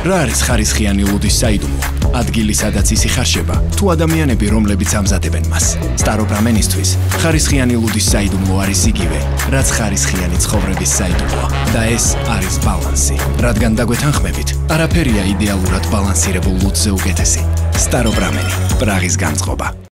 რა არის ხარისხიანი ლუდის საიდუმლო? ადგილი, სადაც ისი ხარშება, თუ ადამიანები, რომლებიც ამზადებენ მას. სტაროპრამენისთვის ხარისხიანი ლუდის საიდუმლო არის იგივე, რაც ხარისხიანი ცხოვრების საიდუმლოა. და ეს არის ბალანსი. რადგან დაგვეთანხმებით, არაფერია იდეალურად ბალანსირებულ ლუდზე უკეთესი. სტაროპრამენი, პრაღის განწყობა.